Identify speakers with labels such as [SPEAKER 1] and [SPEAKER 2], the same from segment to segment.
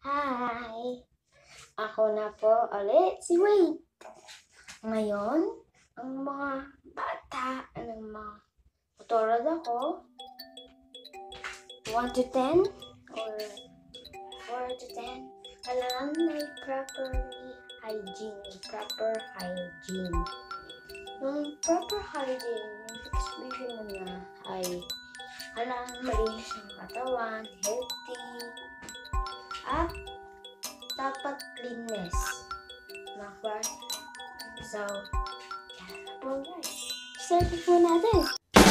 [SPEAKER 1] Hi! Ako na po ulit si Wade. Ngayon, ang mga bata ng mga tutulad ako, 1 to 10 or 4 to 10, kailangan may proper hygiene. Yung proper hygiene, expression mo na ay kailangan malinis ang katawan, healthy, at dapat cleanness. Makwas. So, yan na po guys. Start po natin.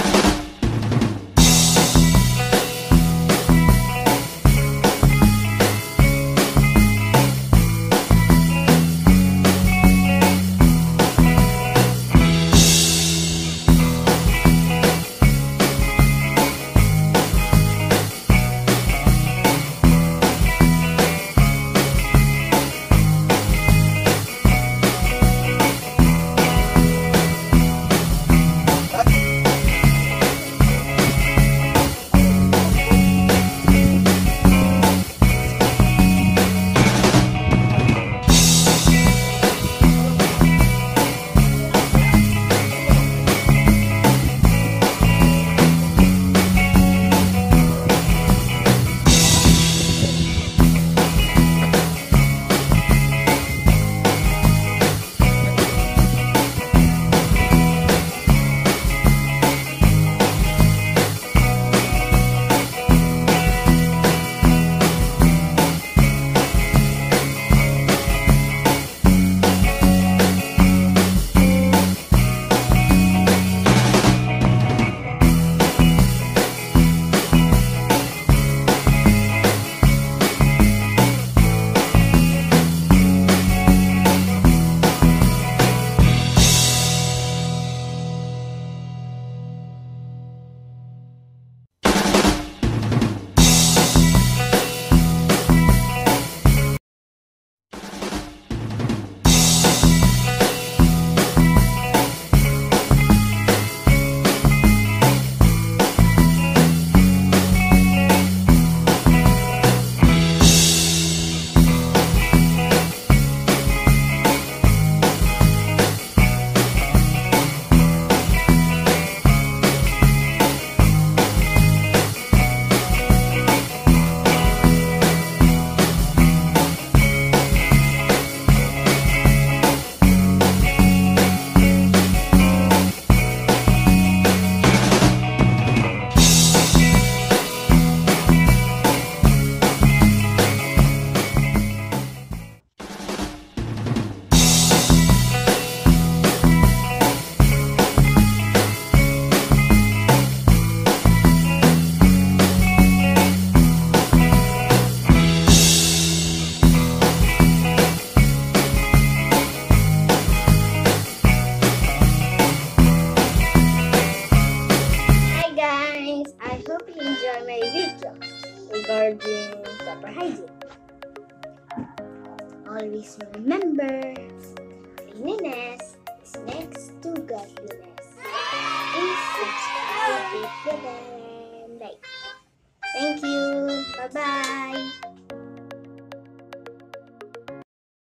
[SPEAKER 1] Regarding proper hygiene. Always remember, cleanliness is next to godliness.